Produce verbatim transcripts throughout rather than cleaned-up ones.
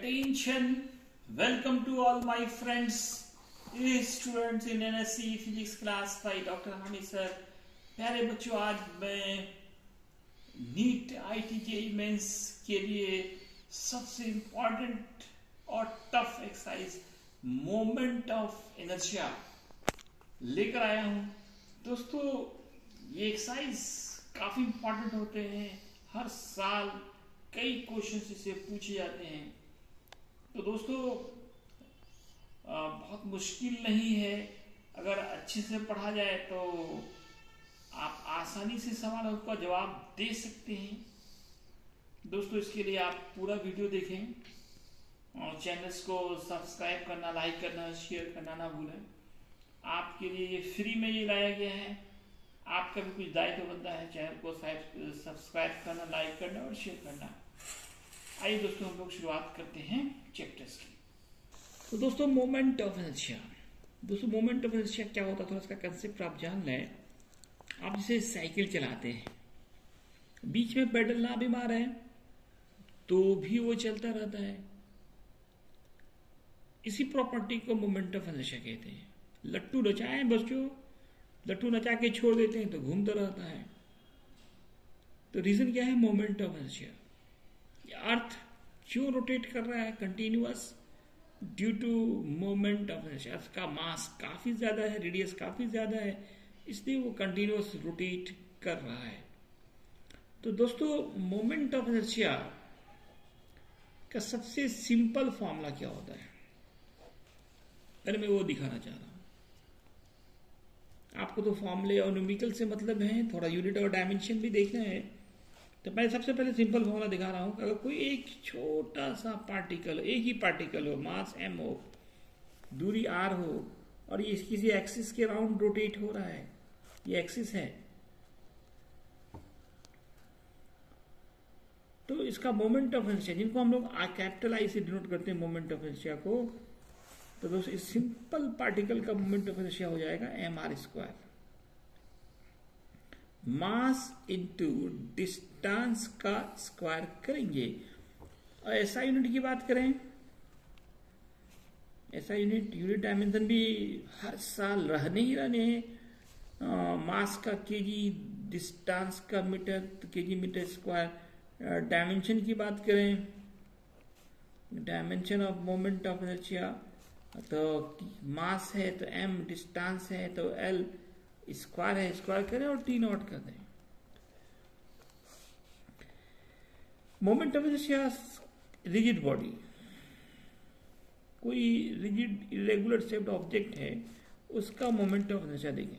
Attention, welcome to all my friends, students in N S C physics class five, doctor Hamid sir. प्यारे बच्चों, आज मैं NEET I T J mains के लिए सबसे इम्पोर्टेंट और tough exercise moment of inertia लेकर आया हूँ। दोस्तों, ये एक्सरसाइज काफी इम्पोर्टेंट होते हैं, हर साल कई क्वेश्चन इससे पूछे जाते हैं। तो दोस्तों, बहुत मुश्किल नहीं है, अगर अच्छे से पढ़ा जाए तो आप आसानी से सवालों का जवाब दे सकते हैं। दोस्तों, इसके लिए आप पूरा वीडियो देखें और चैनल्स को सब्सक्राइब करना, लाइक करना, शेयर करना ना भूलें। आपके लिए ये फ्री में ये लाया गया है, आपका भी कुछ दायित्व बनता है चैनल को सब्सक्राइब करना, लाइक करना और शेयर करना। आइए दोस्तों, हम लोग शुरुआत करते हैं चैप्टर्स की। तो दोस्तों, मोमेंट ऑफ इनर्शिया। दोस्तों, मोमेंट ऑफ इनर्शिया क्या होता है, थोड़ा इसका कंसेप्ट आप जान लें। आप जैसे साइकिल चलाते हैं, बीच में पेडल ना भी मारे तो भी वो चलता रहता है। इसी प्रॉपर्टी को मोमेंट ऑफ इनर्शिया कहते हैं। लट्टू नचाए बच्चों, लट्टू नचा के छोड़ देते हैं तो घूमता रहता है। तो रीजन क्या है? Moment of inertia. अर्थ क्यों रोटेट कर रहा है continuous? Due to moment of inertia. Earth का मास काफी ज्यादा है, रेडियस काफी ज्यादा है, इसलिए वो कंटिन्यूअस रोटेट कर रहा है। तो दोस्तों, मोमेंट ऑफ इनर्शिया का सबसे सिंपल फॉर्मूला क्या होता है, पहले मैं वो दिखाना चाह रहा हूं आपको। तो फॉर्मूले और न्यूमेरिकल से मतलब है, थोड़ा यूनिट और डायमेंशन भी देखना है। तो मैं सबसे पहले सिंपल फॉर्मूला दिखा रहा हूं। अगर कोई एक छोटा सा पार्टिकल, एक ही पार्टिकल हो, मास m हो, दूरी r हो, और ये किसी एक्सिस के राउंड रोटेट हो रहा है, ये एक्सिस है, तो इसका मोमेंट ऑफ इनर्शिया, जिनको हम लोग कैपिटल आई से डिनोट करते हैं मोमेंट ऑफ इनर्शिया को, तो दोस्तों इस सिंपल पार्टिकल का मोमेंट ऑफ इनर्शिया हो जाएगा M R square. Mass into distance का स्क्वायर करेंगे। और ऐसा यूनिट की बात करें, ऐसा यूनिट यूनिट डायमेंशन भी हर साल रहने ही रहने हैं। मास का केजी, डिस्टेंस का मीटर, तो केजी मीटर स्क्वायर। डायमेंशन की बात करें, dimension of moment of inertia, तो मास है तो m, डिस्टेंस है तो l, स्क्वायर है, स्क्वायर करें और टी नॉट कर दें। Moment of inertia, rigid body, कोई रिजिड इरेगुलर शेप्ड ऑब्जेक्ट है, उसका मोमेंट ऑफ इनर्शिया देंगे।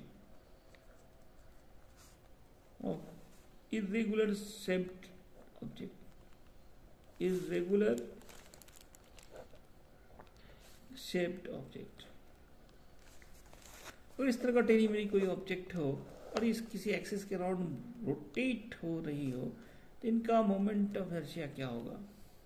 और irregular shaped object, irregular shaped object, और इस तरह का टेढ़ी मेढ़ी कोई ऑब्जेक्ट हो और इस किसी एक्सिस के राउंड रोटेट हो रही हो, तो इनका मोमेंट ऑफ इनर्शिया क्या होगा?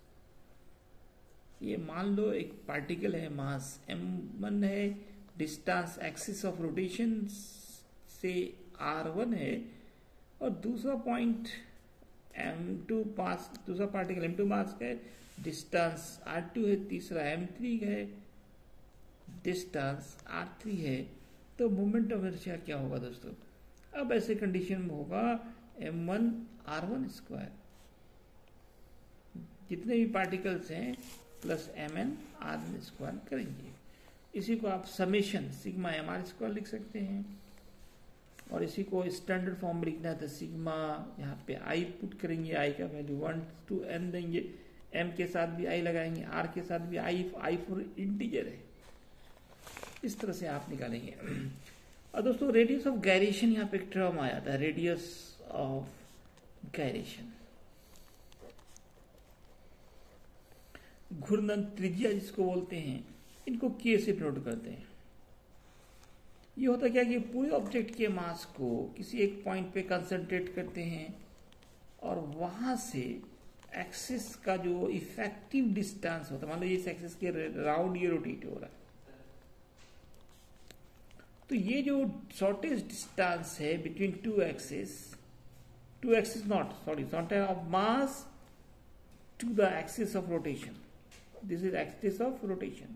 ये मान लो एक पार्टिकल है, मास एम वन है, डिस्टेंस एक्सिस ऑफ रोटेशन से आर वन है, और दूसरा पॉइंट एम टू पास, दूसरा पार्टिकल एम टू पास है, डिस्टेंस आर टू है, तीसरा एम थ्री है, डिस्टेंस आर थ्री है। तो मोमेंट ऑफ इनर्शिया क्या होगा दोस्तों? अब ऐसे कंडीशन में होगा M one R one square, जितने भी पार्टिकल्स हैं plus M N R N square करेंगे। इसी को आप summation sigma M R square लिख सकते हैं, और इसी को स्टैंडर्ड फॉर्म में लिखना है तो सिग्मा, यहाँ पे आई पुट करेंगे, आई का वैल्यू वन टू एन देंगे, एम के साथ भी आई लगाएंगे, आर के साथ भी आई, आई फॉर इंटीजर है। इस तरह से आप निकालेंगे। और दोस्तों, रेडियस ऑफ गायरेशन, यहाँ पे एक टर्म आया था, रेडियस ऑफ गायरेशन, घूर्णन त्रिज्या जिसको बोलते हैं, इनको के से डिनोट करते हैं। ये होता क्या कि पूरे ऑब्जेक्ट के मास को किसी एक पॉइंट पे कंसंट्रेट करते हैं, और वहां से एक्सिस का जो इफेक्टिव डिस्टेंस होता है, मान लो इस एक्सिस के राउंड ये रोटेट हो रहा है, तो ये जो शॉर्टेस्ट डिस्टेंस है between two axis, two axis not sorry not of mass to the axis of rotation, This is axis of rotation.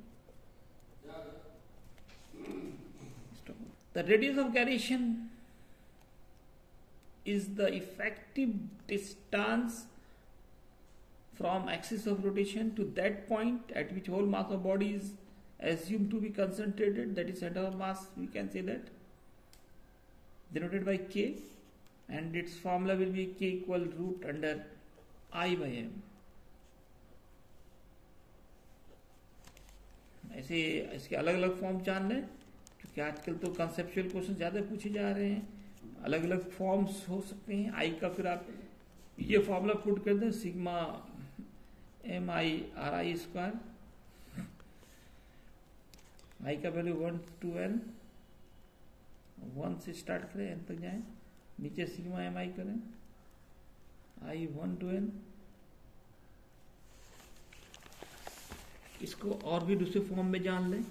The radius of gyration is the effective distance from axis of rotation to that point at which whole mass of body is assumed to be concentrated, that is center of mass, we can say that, denoted by K, and its formula will be K equal root under I by M. ऐसे इसके अलग अलग form जान लें, क्योंकि आजकल तो conceptual question ज़्यादा पूछे जा रहे हैं, अलग अलग फॉर्म्स हो सकते हैं। आई का फिर आप ये फॉर्मूला पुट कर दें, sigma M I R I square, I का value one two N, one से स्टार्ट करें एन तक जाएं, नीचे सिग्मा एम आई करें, आई वन टू एन, इसको और भी दूसरे फॉर्म में जान लें,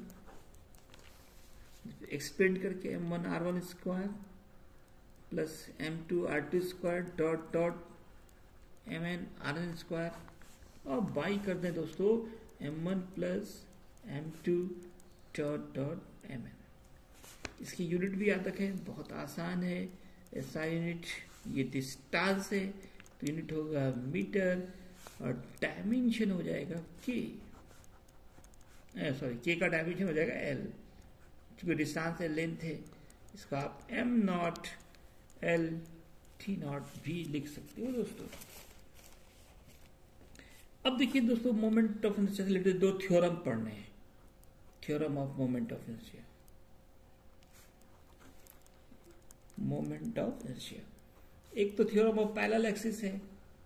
एक्सपेंड करके M one R one square plus M two R two square dot dot M N R N square, और बाई कर दें दोस्तों M one plus M two dot dot M N. इसकी यूनिट भी याद रखें, बहुत आसान है। ऐसा यूनिट ये डिस्टेंस है तो यूनिट होगा मीटर और डायमेंशन हो जाएगा के, सॉरी के का डायमेंशन हो जाएगा एल, क्योंकि डिस्टेंस है, लेंथ है, इसका आप M naught L T naught भी लिख सकते हो दोस्तों। अब देखिए दोस्तों, मोमेंट ऑफ इनर्शिया से रिलेटेड दो थ्योरम पढ़ने हैं। Theorem of moment of inertia, moment of inertia, एक तो थ्योरम ऑफ पैरेलल एक्सिस है,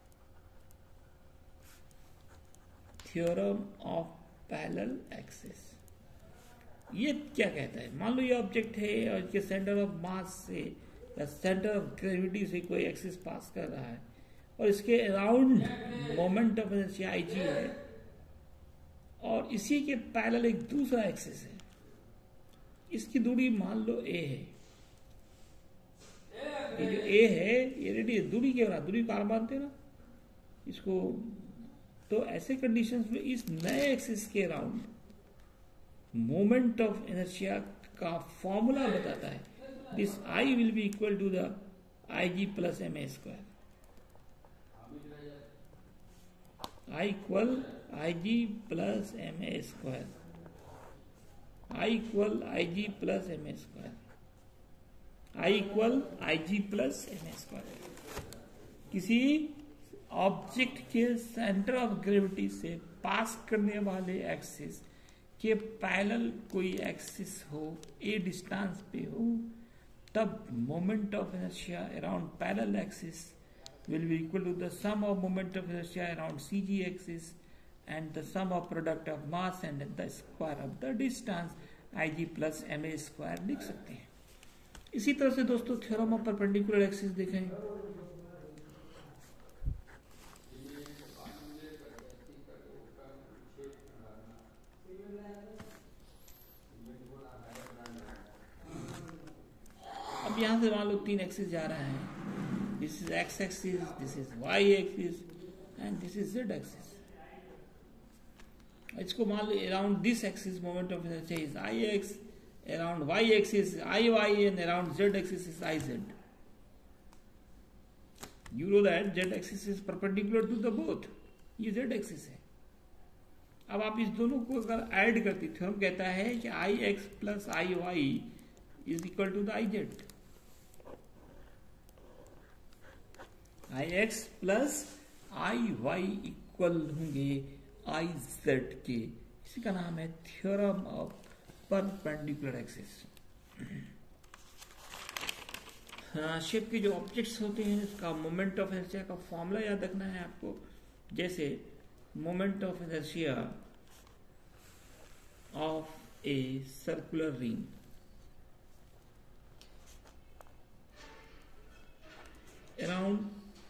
थ्योरम ऑफ पैरेलल एक्सिस। ये क्या कहता है, मान लो ये ऑब्जेक्ट है और इसके सेंटर ऑफ मास से या सेंटर ऑफ ग्रेविटी से कोई एक्सिस पास कर रहा है और इसके around moment of inertia I G है, और इसी के पैरेलल एक दूसरा एक्सिस है, इसकी दूरी मान लो ए है। ये जो ए है ये रेडियस दूरी के बराबर, दूरी को मानते ना इसको, तो ऐसे कंडीशंस में इस नए एक्सिस के अराउंड मोमेंट ऑफ इनर्शिया का फॉर्मूला बताता है, this I will be equal to the I G plus M A square, I equal I G plus M A square, I equal I G plus M A square, I equal I G plus M A square. किसी object के centre of gravity से pass करने वाले axis के parallel कोई axis हो, ए distance पे हो, तब moment of inertia around parallel axis will be equal to the sum of moment of inertia around C G axis and the sum of product of mass and the square of the distance I G plus M A square लिख सकते हैं। इसी तरह से दोस्तों theorem of perpendicular axis देखें, अब यहां से मान लो तीन एक्सिस जा रहा है, this is x axis, this is y axis and this is z axis। इसको मान लो around this axis moment of inertia is ix, around y axis iy and around z axis is iz। You know that z axis is perpendicular to the both, ये z axis है। अब आप इस दोनों को अगर ऐड करते थे, हम कहता है कि ix plus iy is equal to the iz, I X plus I Y equal होंगे आई जेड के। इसी का नाम है थ्योरम ऑफ परपेंडिकुलर एक्सिस। हाँ, शेप के जो ऑब्जेक्ट्स होते हैं इसका मोमेंट ऑफ इनर्शिया का फॉर्मूला याद रखना है आपको। जैसे moment of inertia of a circular ring, around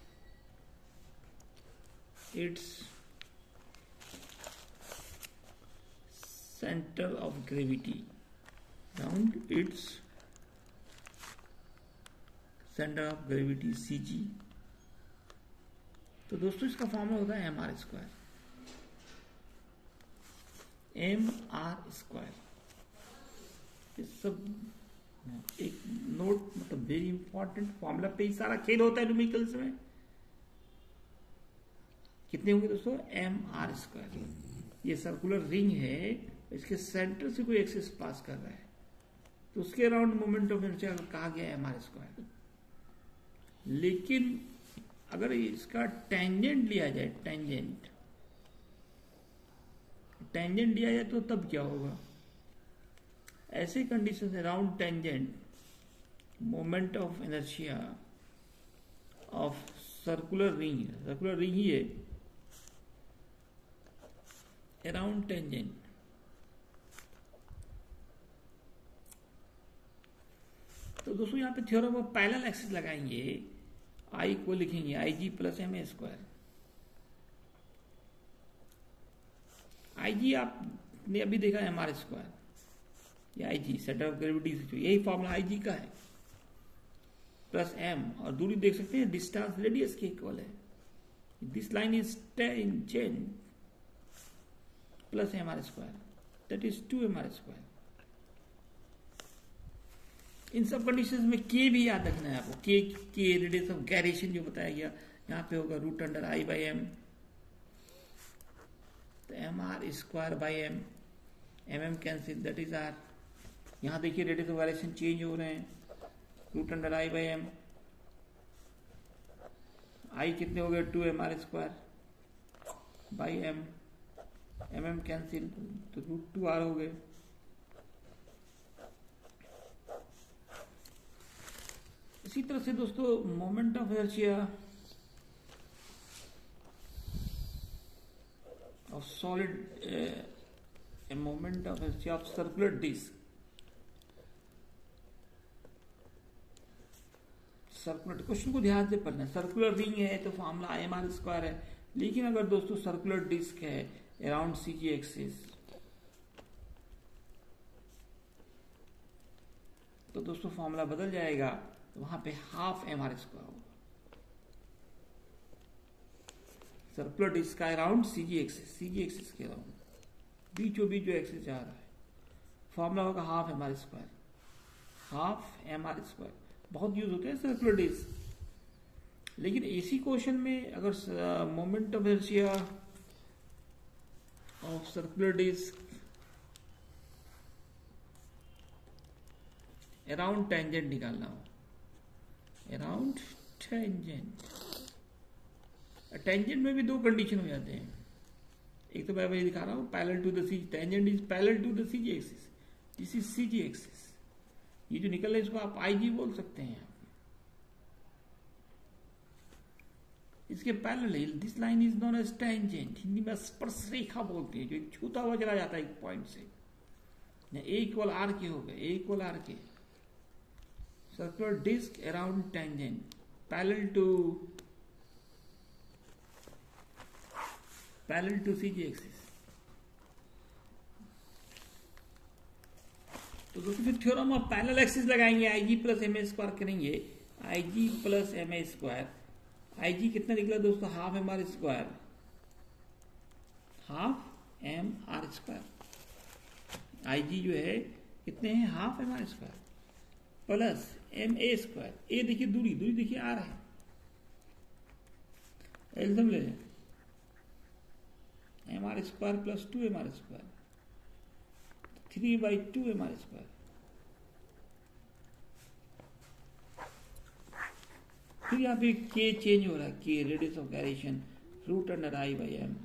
its center of gravity, around its center of gravity C G। तो दोस्तों इसका फॉर्मूला होता है M R square. M R square. ये सब एक नोट, मतलब वेरी इंपॉर्टेंट फॉर्मूला पे ही सारा खेल होता है न्यूमेरिकल्स में। कितने होंगे दोस्तों? M R square. ये सर्कुलर रिंग है, इसके सेंटर से कोई एक्सिस पास कर रहा है तो उसके अराउंड मोमेंट ऑफ इनर्शिया कहा गया एम आर स्क्वायर। लेकिन अगर इसका टेंजेंट लिया जाए, टेंजेंट टेंजेंट लिया जाए तो तब क्या होगा? ऐसे condition around tangent moment of inertia of circular ring, circular ring ही है, अराउंड टेंजेंट तो दोस्तों यहां पे थ्योरम ऑफ पैरेलल एक्सिस लगाएंगे, आई को लिखेंगे I G plus M A square. I G आपने अभी देखा एम आर स्क्वायर, ये I G centre of gravity से, यही फॉर्मूला आई जी का है, प्लस एम, और दूरी देख सकते हैं डिस्टेंस रेडियस के इक्वल है। This line is tangent plus M R square, that is two M R square. इन सब कंडीशंस में के भी याद रखना है आपको, के के रेडियस ऑफ गायरेशन जो बताया गया, यहां पे होगा root under I by M, तो M R square by M, M M cancel, that is R. यहां देखिए रेडियस ऑफ गायरेशन चेंज हो रहे हैं, root under I by M, I कितने हो गए? Two M R square by M, M M cancel, तो रूट टू आर हो गए। इसी तरह से दोस्तों moment of inertia of solid, moment of inertia of circular disc, circular, question को ध्यान से पढ़ना है। सर्कुलर रिंग है तो formula I M R square है, लेकिन अगर दोस्तों सर्कुलर डिस्क है अराउंड सी जी एक्सिस, तो दोस्तों फॉर्मूला बदल जाएगा, तो वहां पे हाफ एम आर स्क्वायर होगा। सर्कुलर डिस्क का around C G axis, C G axis के अराउंड बीचों बीच जो एक्सिस जा रहा है, फॉर्मूला होगा half M R square, half M R square. बहुत यूज होते हैं सर्कुलर डिस्क, लेकिन इसी क्वेश्चन में अगर moment of inertia of circular disc around tangent निकालना हो, अराउंड टेंजेंट, टेंजेंट में भी दो कंडीशन हो जाते हैं। एक तो मैं वही दिखा रहा हूं, parallel to the C, tangent is parallel to the C G axis, this is C G axis. ये जो निकल रहा है इसको आप आई जी बोल सकते हैं। इसके parallel this line is known as tangent, Hindi में स्पर्श रेखा बोलते हैं, जो एक छूता हुआ चला जाता है एक पॉइंट से। ए इक्वल आर के हो गए, ए इक्वल आर के, circular disc around tangent parallel to parallel to C G axis. तो दोस्तों फिर थ्योरम ऑफ पैरेलल एक्सिस लगाएंगे, I G plus M A square करेंगे, I G plus M A square, I G कितना निकला दोस्तों? Half M R square, half M R square. I G जो है कितने हैं? Half M R square plus M A square, A देखिए दूरी, दूरी देखिए आर है, एल्सियम ले लें, M R square plus two M R square, three by two M R square. फिर यहाँ पे के चेंज हो रहा है, K radius of gyration, root under I by M,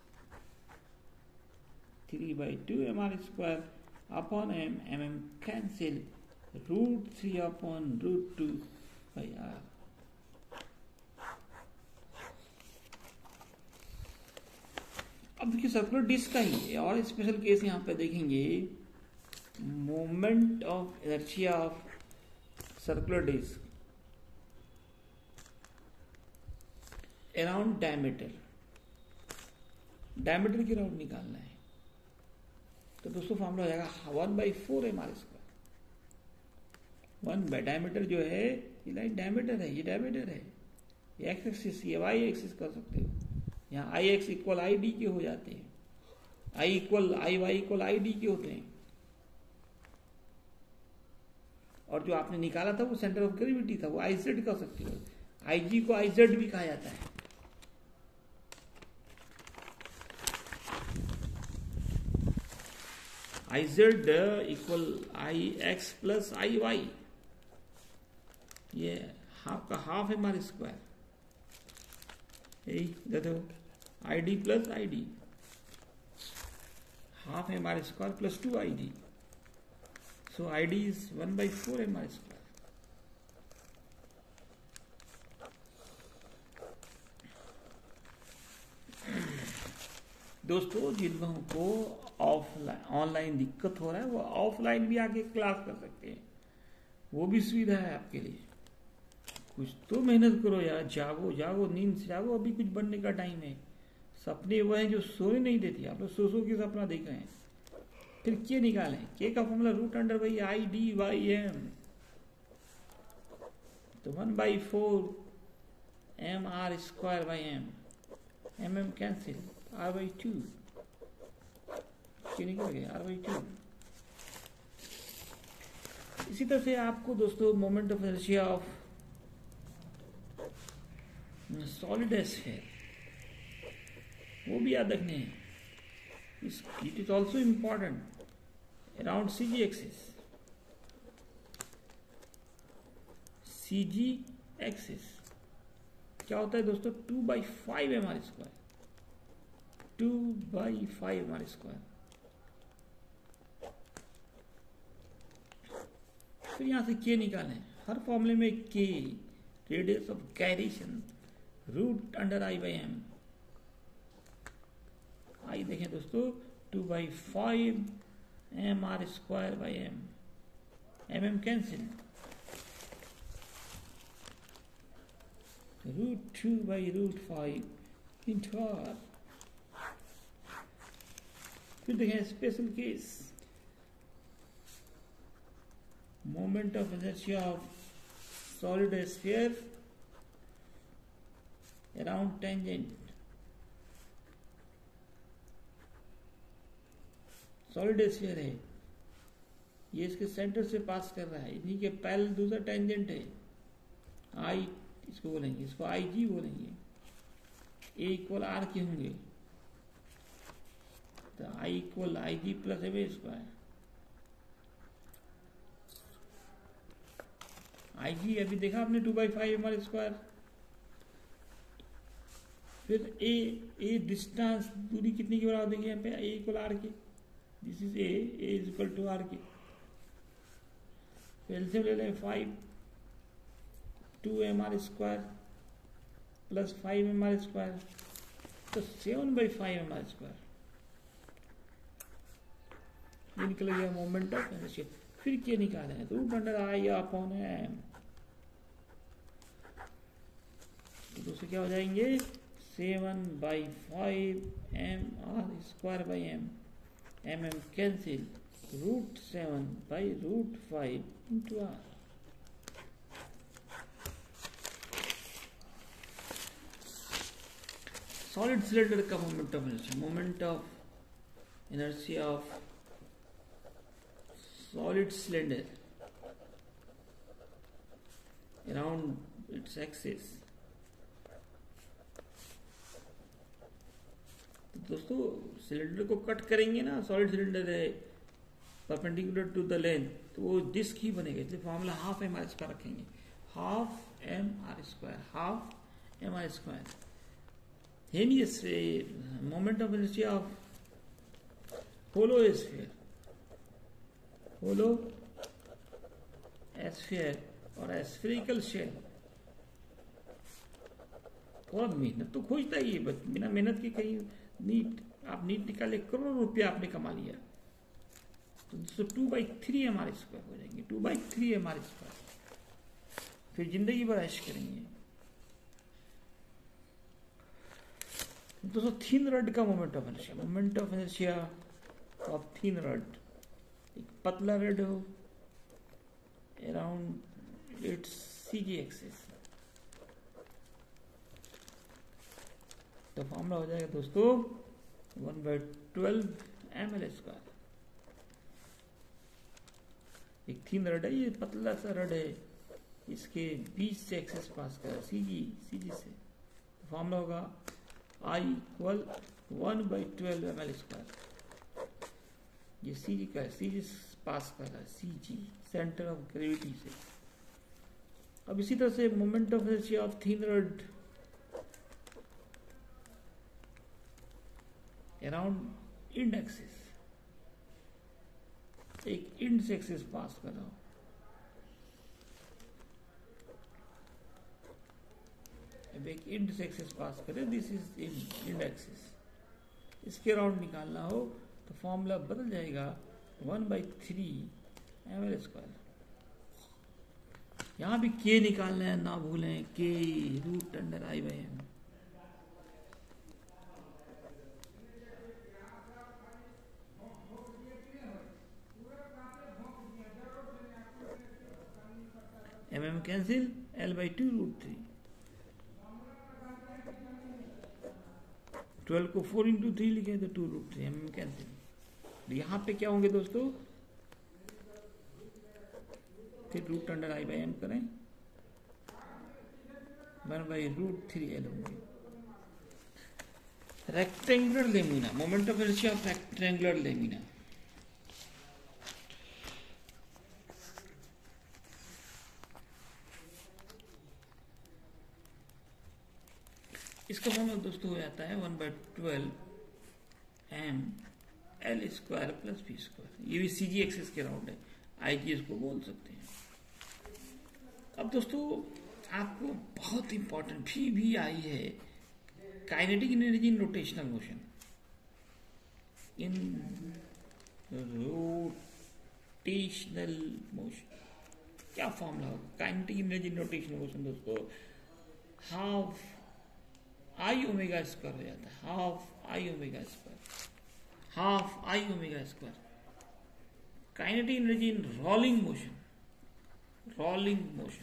three by two M R square upon M, M M cancel, root three upon root two by R. अब देखिए circular disc का ही और special case यहाँ पे देखेंगे, moment of inertia of circular disc around diameter, diameter के around निकालना है, तो दोस्तों फॉर्मूला हो जाएगा one by four M R square. One by diameter जो है, ये लाइन डायमीटर है, ये डायमीटर है, ये एक्स एक्सिस, ये वाई एक्सिस कर सकते हो, यहाँ I X equal I D के हो जाते हैं, I equal I Y equal I D के होते हैं। और जो आपने निकाला था वो सेंटर ऑफ ग्रेविटी था, वो आई जेड का हो सकती है। आई जी को आई जेड भी कहा जाता है। I Z equal I X plus I Y, ये हाफ का हाफ है हमारे स्क्वायर, यही देखो I D plus I D, half है हमारे square plus two I D, so I D is one by four है हमारे स्क्वायर। दोस्तों जिन लोगों को ऑफलाइन ऑनलाइन दिक्कत हो रहा है वो ऑफलाइन भी आके क्लास कर सकते हैं, वो भी सुविधा है आपके लिए। कुछ तो मेहनत करो यार, जागो जागो, नींद से जागो, अभी कुछ बनने का टाइम है। सपने वो हैं जो सोने नहीं देती, आप लोग सो सो के सपना देख रहे हैं। फिर के निकालें, के का formula root under by I D Y M, तो one by four M R square by M, M M cancel, R by two, K निकल गए आर बाई टू। इसी तरह से आपको दोस्तों moment of inertia of solid sphere वो भी याद रखने हैं। It is also important around C G axis, C G axis क्या होता है दोस्तों, two by five M R square, two by five M R square. फिर यहां से के निकालें, हर फॉर्मूले में K radius of gyration root under I by M, I देखें दोस्तों two by five M R square by M, M M cancel, root two by root five into R. फिर देखें special case, moment of inertia of solid sphere around tangent, solid sphere है, ये इसके centre से पास कर रहा है, इन्हीं के पैरेलल दूसरा टेंजेंट है, आई इसको बोलेंगे, इसको आई जी बोलेंगे, ए इक्वल आर के होंगे, तो I equal I G plus M A square. I G अभी देखा आपने two by five M R square. फिर ए ए डिस्टेंस दूरी कितनी के बराबर देंगे यहाँ पे, ए इक्वल आर के, this is A, A is equal to R के। एलसीएम ले लें five, two M R square plus five M R square, तो seven by five M R square, ये निकल गया मोमेंट ऑफ इनर्शिया। फिर क्या निकाले, root under I upon M, तो दूसरे क्या हो जाएंगे, seven by five M R square by M, M M cancel, root seven by root five into R. Solid cylinder का moment of inertia, moment of inertia of solid cylinder around its axis। तो दोस्तों cylinder को cut करेंगे ना, solid cylinder है perpendicular to the length, तो वो disc ही बनेगा, इसलिए formula half M R square रखेंगे, half M R square, half M R square. हेनियस moment of inertia of hollow sphere, hollow sphere और स्फेरिकल शेल, थोड़ा मेहनत तो खोजता ही है, बस बिना मेहनत के कहीं नीट, आप नीट निकाले करोड़ रुपया आपने कमा लिया, तो दोस्तों two by three M R square हो जाएंगे, two by three M R square. फिर जिंदगी भर ऐश करेंगे। दोस्तों थिन रड का moment of inertia, moment of inertia of thin rod, एक पतला रड हो अराउंड इट्स सीजी एक्सिस, तो फॉर्मूला हो जाएगा दोस्तों one by twelve M L square. एक थिन रड है, ये पतला सा रड है, इसके बीच से एक्सेस पास कर सी जी सी जी से फॉर्मूला होगा I equal one by twelve M L square. ये सी जी का है, सी जी पास कर रहा है, C G centre of gravity से। अब इसी तरह से moment of inertia of thin rod around end axis, एक इंड से एक्सिस पास कर रहा हूं, अब एक इंड से एक्सिस पास करे, दिस इज इंड एक्सिस, इसके अराउंड निकालना हो तो फॉर्मूला बदल जाएगा one by three M L square. यहां भी के निकालना है, ना भूलें, K root under I by M. M M cancel, L by two root three, twelve को फोर इंटू थ्री लिखे तो two root three, M M cancel. यहां पे क्या होंगे दोस्तों, फिर root under I by M करें, one by root three L होंगे। Rectangular lamina, moment of inertia of rectangular lamina. इसका फॉर्मूला दोस्तों हो जाता है one by twelve M L square plus B square. ये भी सी जी एक्सिस के राउंड है, आई जी इसको बोल सकते हैं। अब दोस्तों आपको बहुत इंपॉर्टेंट भी भी आई है, kinetic energy in rotational motion. In rotational motion क्या फॉर्मूला होगा kinetic energy in rotational motion दोस्तों, हाफ आई ओमेगा स्क्वायर हो जाता है, half I omega square, half I omega square. Kinetic energy in rolling motion, rolling motion,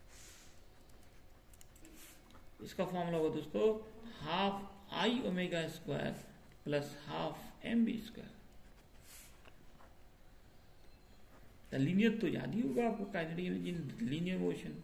इसका formula होगा दोस्तों half I omega square plus half M B square. Linear तो याद ही होगा आपको, kinetic energy in linear motion.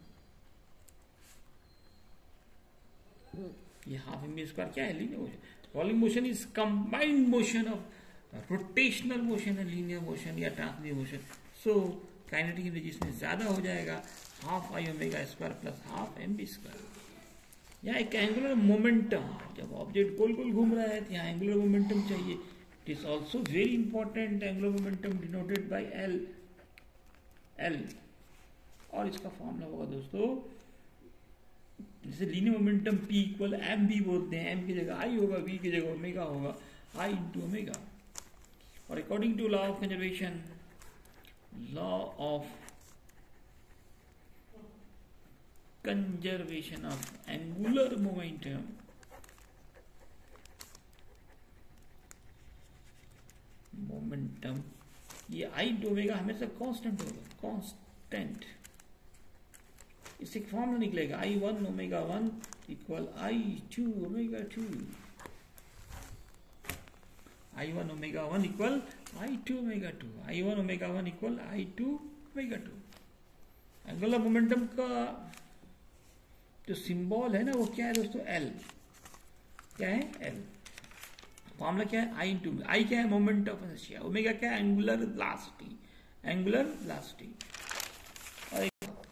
ये half M B square क्या है, linear motion. Rolling motion is combined motion of rotational motion and linear motion या translational motion. So kinetic energy इसमें ज्यादा हो जाएगा, half I omega square plus half M B square. यहाँ एक angular momentum, जब ऑब्जेक्ट गोल गोल घूम रहा है तो यहाँ एंगुलर मोमेंटम चाहिए। It is also very important, angular momentum denoted by L L. और इसका फॉर्मूला होगा दोस्तों, जैसे linear momentum P equal M B बोलते हैं, एम की जगह आई होगा, V की जगह ओमेगा होगा, आई इंटू ओमेगा। और according to law of conservation, law of conservation of angular momentum, momentum ये आई इंटू ओमेगा हमेशा कांस्टेंट होगा, कांस्टेंट। इससे फॉर्मूला निकलेगा I one omega one equal I two omega two, I one omega one equal I two omega two, I one omega one equal I two omega two. Angular momentum का जो symbol है ना वो क्या है दोस्तों, L. क्या है, एल। फॉर्मूला क्या है, आई इंटू, आई क्या है मोमेंट ऑफ इनर्शिया, ओमेगा क्या है एंगुलर वेलोसिटी, एंगुलर वेलोसिटी। और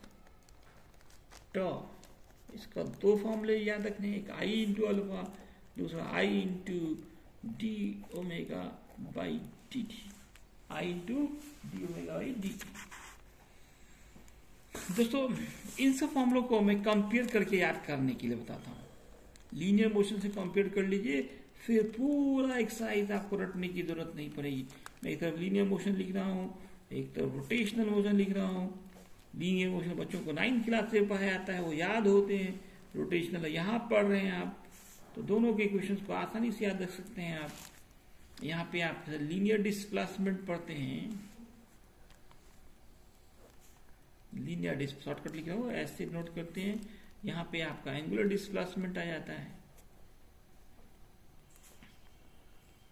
तो इसका दो फॉर्मूले याद रखने, एक आई इंटू अल्फा, दूसरा I into D omega by D T, I into D omega by D T. दोस्तों इन सब फॉर्मूलों को मैं कंपेयर करके याद करने के लिए बताता हूँ। लीनियर मोशन से कंपेयर कर लीजिए, फिर पूरा एक्सरसाइज आपको रटने की जरूरत नहीं पड़ेगी। मैं एक तरफ लीनियर मोशन लिख रहा हूँ, एक तरफ रोटेशनल मोशन लिख रहा हूँ। लीनियर मोशन बच्चों को नाइन्थ क्लास से पढ़ाया जाता है, वो याद होते हैं। रोटेशनल यहाँ पढ़ रहे हैं आप, तो दोनों के क्वेश्चंस को आसानी से याद रख सकते हैं आप। यहाँ पे आप लीनियर डिस्प्लेसमेंट पढ़ते हैं, लीनियर डिस्प शॉर्टकट लिख रहा हूँ, ऐसे नोट करते हैं। यहाँ पे आपका एंगुलर डिस्प्लेसमेंट आ जाता है।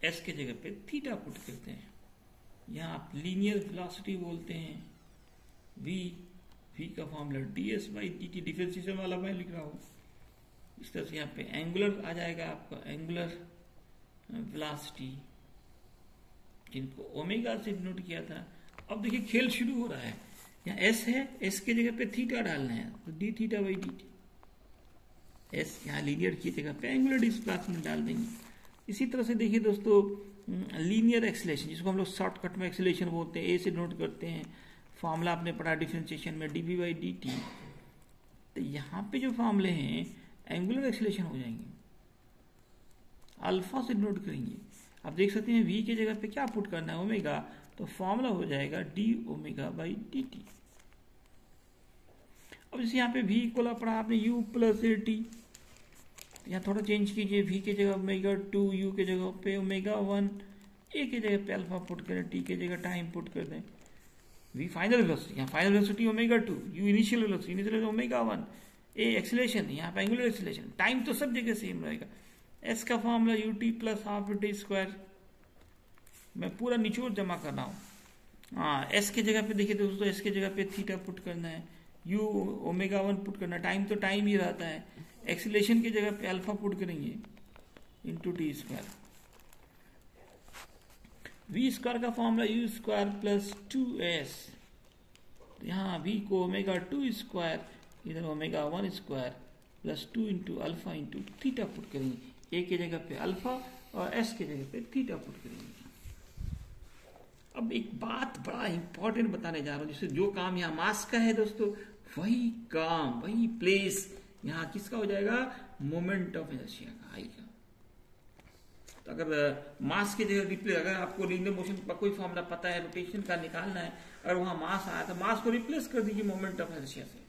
एस के जगह पे थीटा पुट करते हैं। यहाँ आप लीनियर वेलोसिटी बोलते हैं, वी वी का formula D S by D T, differentiation वाला मैं लिख रहा हूँ। इस तरह से यहाँ पे एंगुलर आ जाएगा आपका, एंगुलर वेलोसिटी, जिनको ओमेगा से डिनोट किया था। अब देखिए खेल शुरू हो रहा है, यहाँ एस है, एस के जगह पे थीटा डालना है, तो D theta by D T. S यहाँ लीनियर की जगह पे एंगुलर डिस्प्लेसमेंट डाल देंगे। इसी तरह से देखिए दोस्तों, लीनियर एक्सेलेरेशन, जिसको हम लोग शॉर्टकट में एक्सेलेरेशन बोलते हैं, ए से नोट करते हैं, फॉर्मूला आपने पढ़ा डिफरेंशिएशन में D V by D T. तो यहाँ पे जो फॉर्मूले हैं एंगुलर एक्सेलेरेशन हो जाएंगे, अल्फा से नोट करेंगे। आप देख सकते हैं वी के जगह पे क्या पुट करना है, ओमेगा, तो फॉर्मूला हो जाएगा D omega by D T. अब जैसे यहाँ पे वी इक्वल पढ़ा आपने यू प्लस ए टी, यहाँ थोड़ा चेंज कीजिए, वी के जगह ओमेगा टू, यू के जगह पे ओमेगा वन, ए के जगह पे अल्फा पुट करें, टी के जगह टाइम पुट कर दें। वी फाइनल वेलोसिटी, यहाँ final velocity omega two, U initial velocity, initial omega one, A acceleration, यहाँ पे एंगुलर एक्सेलेरेशन, टाइम तो सब जगह सेम रहेगा। एस का formula U T plus half T square, मैं पूरा निचोड़ जमा कर रहा हूँ। हाँ, एस के जगह पे देखिए दोस्तों, एस के जगह पे थीटा पुट करना है, यू ओमेगा वन पुट करना है, टाइम तो टाइम ही रहता है, एक्सेलेरेशन की जगह पे अल्फा पुट करेंगे into T square. V square का formula U square plus two S, यहाँ वी को ओमेगा टू स्क्वायर, इधर omega one square plus two into alpha into theta put करेंगे, ए के जगह पे अल्फा और एस के जगह पे थीटा पुट करेंगे। अब एक बात बड़ा इंपॉर्टेंट बताने जा रहा हूं, जिससे जो काम यहाँ मास का है दोस्तों, वही काम, वही प्लेस यहाँ किसका हो जाएगा, मोमेंट ऑफ इनर्शिया का आएगा। तो अगर मास की जगह रिप्लेस, अगर आपको लीनियर मोशन का कोई फॉर्मूला पता है, रोटेशन का निकालना है, अगर वहां मास आया तो मास को रिप्लेस कर दीजिए मोमेंट ऑफ इनर्शिया से।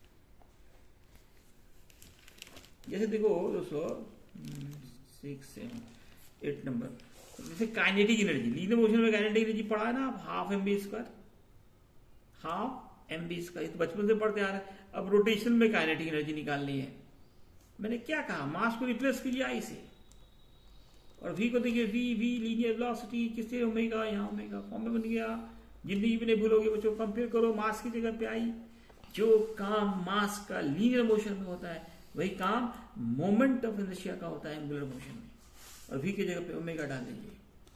जैसे देखो दोस्तों, सिक्स सेवन एट नंबर, जैसे काइनेटिक एनर्जी, लीनियर मोशन में काइनेटिक एनर्जी पढ़ा है ना, half M B square, half M B square, तो बचपन से पढ़ते आ रहे हैं। अब रोटेशन में काइनेटिक एनर्जी निकालनी है, मैंने क्या कहा, मास को रिप्लेस कीजिए आई से, और वी को देखिए, वी वी लीनियर वेलोसिटी किससे, ओमेगा, यहाँ ओमेगा फॉर्म में बन गया। जिंदगी में नहीं भूलोगे बच्चों, कंपेयर करो, मास की जगह पे आई। जो काम मास का लीनियर मोशन में होता है, वही काम मोमेंट ऑफ इनर्शिया का होता है एंगुलर मोशन में, और वी की जगह पे ओमेगा डाल दीजिए।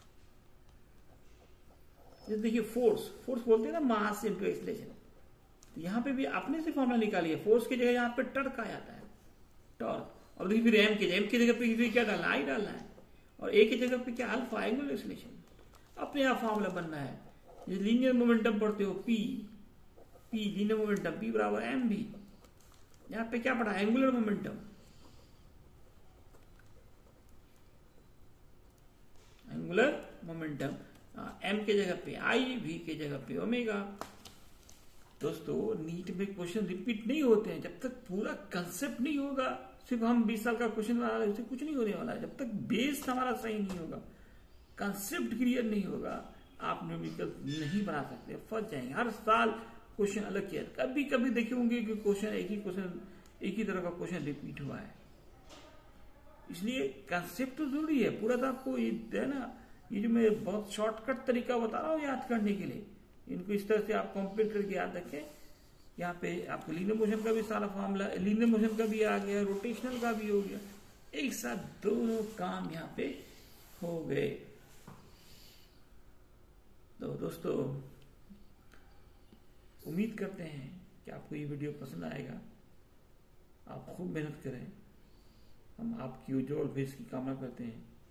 देखिए फोर्स, फोर्स बोलते हैं ना मास इनटू एक्सेलरेशन, तो यहाँ पे भी अपने से फॉर्मूला निकालिए, फोर्स की जगह यहाँ पे टर्क आ जाता है, टॉर्क। और देखिए फिर एम की जगह, एम की जगह पे क्या डालना, आई डालना है, और ए की जगह पे क्या, अल्फा, एंगुलर एक्सेलरेशन। अपने आप फॉर्मूला बनना है, लीनियर मोमेंटम पढ़ते हो, P P linear momentum, P बराबर एम बी। यहाँ पे क्या पढ़ा, angular momentum, angular momentum, M के जगह पे आई, वी के जगह पे ओमेगा। दोस्तों नीट में क्वेश्चन रिपीट नहीं होते हैं जब तक पूरा कंसेप्ट नहीं होगा। सिर्फ हम बीस साल का क्वेश्चन बना रहे हैं, कुछ नहीं होने वाला है। जब तक बेस हमारा सही नहीं होगा, कंसेप्ट क्लियर नहीं होगा, आप न्यूमेरिकल नहीं बना सकते, फंस जाएंगे। हर साल क्वेश्चन अलग किया, कभी कभी देखे होंगे कि क्वेश्चन एक ही क्वेश्चन एक ही तरह का क्वेश्चन रिपीट हुआ है। इसलिए कंसेप्ट तो जरूरी है, पूरा तो आपको ये है ना, ये जो मैं बहुत शॉर्टकट तरीका बता रहा हूँ याद करने के लिए, इनको इस तरह से आप कंपेयर करके याद रखें। यहाँ पे आपको लीनियर मोशन का भी सारा फॉर्मूला, लीनियर मोशन का भी आ गया, रोटेशनल का भी हो गया, एक साथ दोनों काम यहाँ पे हो गए। तो दोस्तों उम्मीद करते हैं कि आपको ये वीडियो पसंद आएगा, आप खूब मेहनत करें, हम आपकी उज्जवल भविष्य की कामना करते हैं।